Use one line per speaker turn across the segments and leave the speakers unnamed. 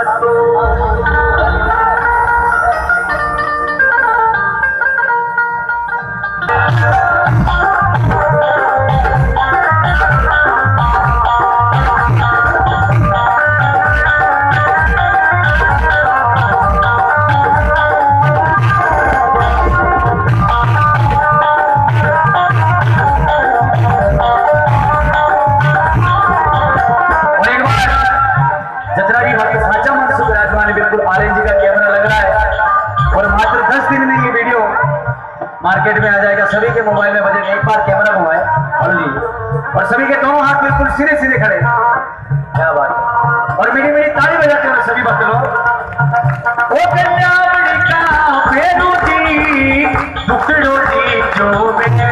Market में आ जाएगा, सभी के मोबाइल में बजे एक बार कैमरा घुमाए और जी, और सभी के दोनों हाथ बिल्कुल सीधे सीधे खड़े, क्या बात है, और मेरी मेरी ताली बजाते हैं सभी बच्चे लोग। ओ कन्या बड़ी का फेरू जी टुकड़ों जी जो बेटे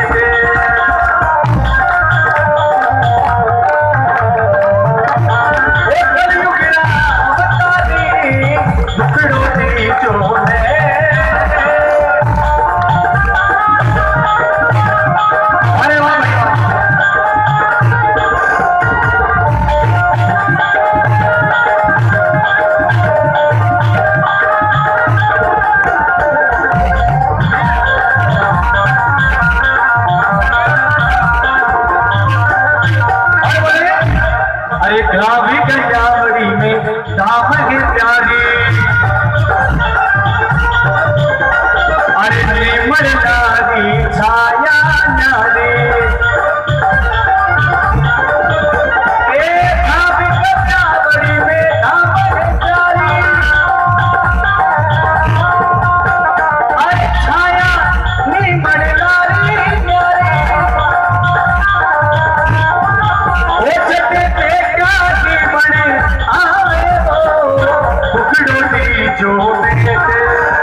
ओ कलयुग रा बता दी टुकड़ों जी जो ग्रामी कल्यावड़ी में धाम है प्यारी, अरे निर्मल नारी छाया नारी, ग्रामी कल्यावड़ी में धाम है प्यारी, अरे छाया निर्मल नारी प्यारी, ओ जगत जो बेटे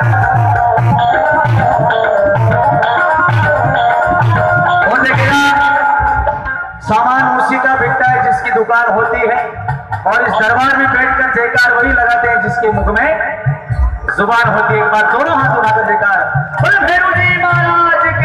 और देखिए सामान उसी का बिकता है जिसकी दुकान होती है, और इस दरबार में बैठकर जयकार वही लगाते हैं जिसके मुख में जुबान होती है। एक बार दोनों हाथ उठाकर जयकार बोले भैरू जी महाराज की।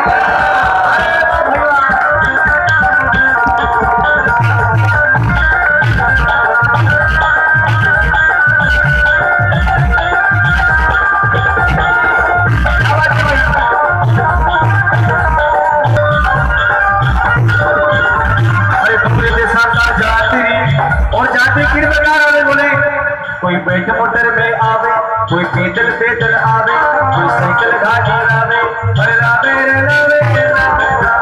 कोई बैठ मोटर में आवे, कोई पैदल पैदल आवे, कोई साइकिल गाड़ी लावे, अरे लावे रे लावे।